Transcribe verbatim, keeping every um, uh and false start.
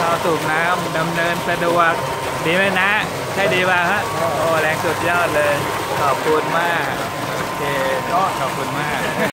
เข้าสูบน้ำดำเนินสะดวกดีไหมนะใช่ดีป่ะฮะโอ้แรงสุดยอดเลยขอบคุณมากโอเคก็ขอบคุณมาก